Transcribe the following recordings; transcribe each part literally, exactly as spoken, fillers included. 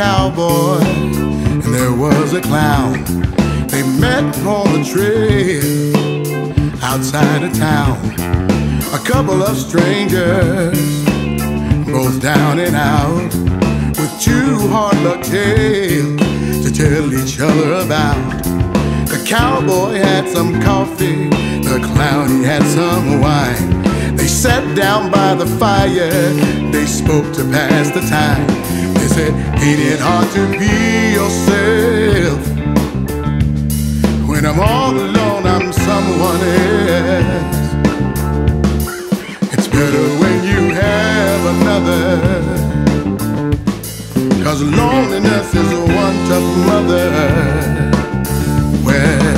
cowboy and there was a clown. They met on the trail outside of town. A couple of strangers, both down and out, with two hard luck tales to tell each other about. The cowboy had some coffee, the clown he had some wine. They sat down by the fire, they spoke to pass the time. They said, ain't it hard to be yourself? When I'm all alone, I'm someone else. It's better when you have another, 'cause loneliness is one tough mother. Well,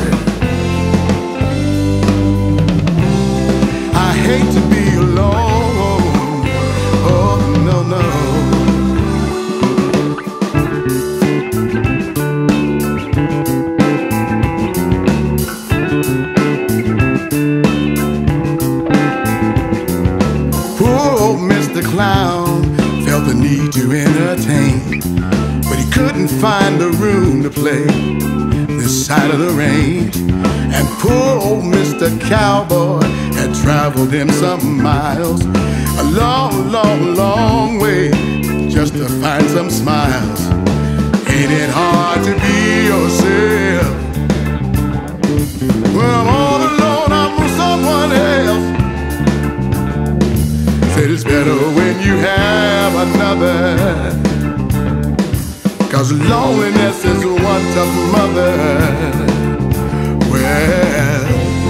I hate to be alone. Oh, no, no. Poor old Mister Clown felt the need to entertain, but he couldn't find the room to play this side of the range. And poor old Mister Cowboy had traveled him some miles, a long, long, long way, just to find some smiles. Ain't it hard to be yourself? When I'm all alone, I'm someone else. Said it's better when you have another, 'cause loneliness is one tough mother. Well,